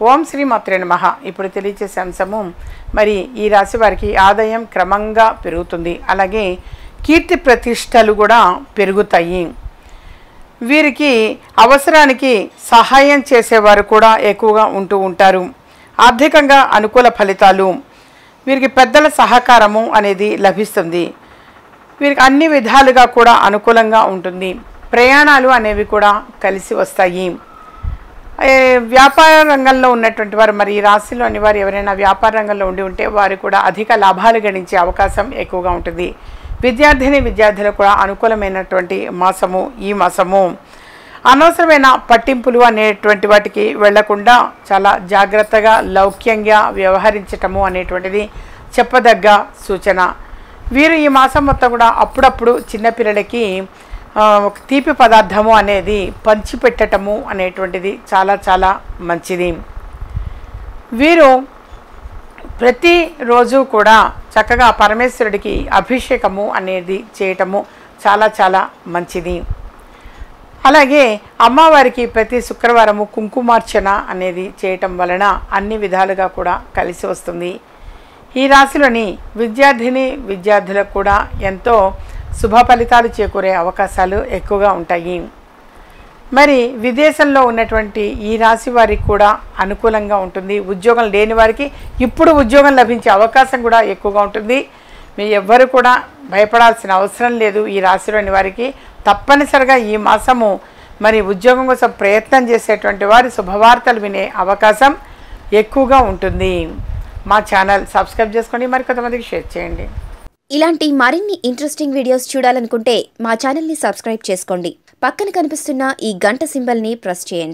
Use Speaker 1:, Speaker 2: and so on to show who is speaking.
Speaker 1: ఓం శ్రీ మాత్రే నమః. ఇప్పుడు తెలియచేసే అంశము, మరి ఈ రాశి వారికి ఆదాయం క్రమంగా పెరుగుతుంది, అలాగే కీర్తి ప్రతిష్టలు కూడా పెరుగుతాయి. వీరికి అవసరానికి సహాయం చేసేవారు కూడా ఎక్కువగా ఉంటూ ఉంటారు. ఆర్థికంగా అనుకూల ఫలితాలు, వీరికి పెద్దల సహకారము అనేది లభిస్తుంది. వీరికి అన్ని విధాలుగా కూడా అనుకూలంగా ఉంటుంది. ప్రయాణాలు అనేవి కూడా కలిసి వస్తాయి. వ్యాపార రంగంలో ఉన్నటువంటి వారు, మరి ఈ రాశిలోని వారు ఎవరైనా వ్యాపార రంగంలో ఉండి ఉంటే వారు కూడా అధిక లాభాలు గడించే అవకాశం ఎక్కువగా ఉంటుంది. విద్యార్థులకు కూడా అనుకూలమైనటువంటి మాసము ఈ మాసము. అనవసరమైన పట్టింపులు అనేటువంటి వాటికి వెళ్లకుండా చాలా జాగ్రత్తగా లౌక్యంగా వ్యవహరించటము అనేటువంటిది చెప్పదగ్గ సూచన. వీరు ఈ మాసం మొత్తం కూడా అప్పుడప్పుడు చిన్నపిల్లలకి ఒక తీపి పదార్థము అనేది పంచిపెట్టటము అనేటువంటిది చాలా చాలా మంచిది. వీరు ప్రతిరోజు కూడా చక్కగా పరమేశ్వరుడికి అభిషేకము అనేది చేయటము చాలా చాలా మంచిది. అలాగే అమ్మవారికి ప్రతి శుక్రవారము కుంకుమార్చన అనేది చేయటం వలన అన్ని విధాలుగా కూడా కలిసి వస్తుంది. ఈ రాశిలోని విద్యార్థులకు కూడా ఎంతో శుభ ఫలితాలు చేకూరే అవకాశాలు ఎక్కువగా ఉంటాయి. మరి విదేశంలో ఉన్నటువంటి ఈ రాశి వారికి కూడా అనుకూలంగా ఉంటుంది. ఉద్యోగం లేని వారికి ఇప్పుడు ఉద్యోగం లభించే అవకాశం కూడా ఎక్కువగా ఉంటుంది. మీ ఎవ్వరు కూడా భయపడాల్సిన అవసరం లేదు. ఈ రాశిలోని వారికి తప్పనిసరిగా ఈ మాసము మరి ఉద్యోగం కోసం ప్రయత్నం చేసేటువంటి వారి శుభవార్తలు వినే అవకాశం ఎక్కువగా ఉంటుంది. మా ఛానల్ సబ్స్క్రైబ్ చేసుకోండి, మరి కొంతమందికి షేర్ చేయండి.
Speaker 2: ఇలాంటి మరిన్ని ఇంట్రెస్టింగ్ వీడియోస్ చూడాలనుకుంటే మా ఛానల్ని సబ్స్క్రైబ్ చేసుకోండి. పక్కన కనిపిస్తున్న ఈ గంట సింబల్ని ప్రెస్ చేయండి.